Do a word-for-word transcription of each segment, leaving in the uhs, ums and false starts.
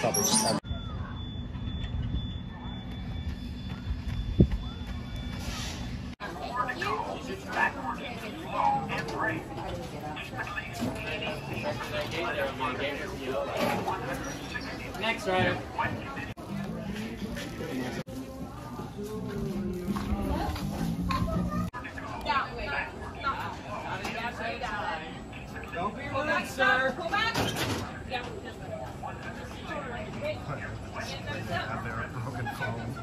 probably just have. Next rider. Don't be rude, sir. Pull back. Yeah. Have their broken phone.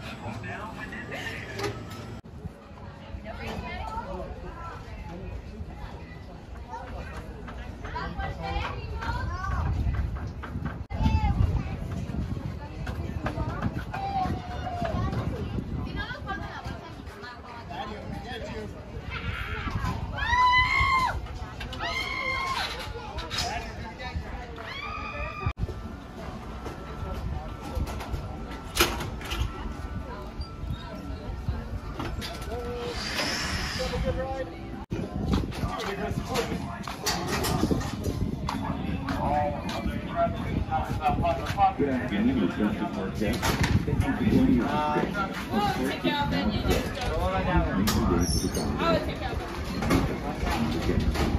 Good afternoon, Requested Forecast. Thank you for joining us today. Oh, take out, then you just go. Thank you for the Oh, take out. Okay.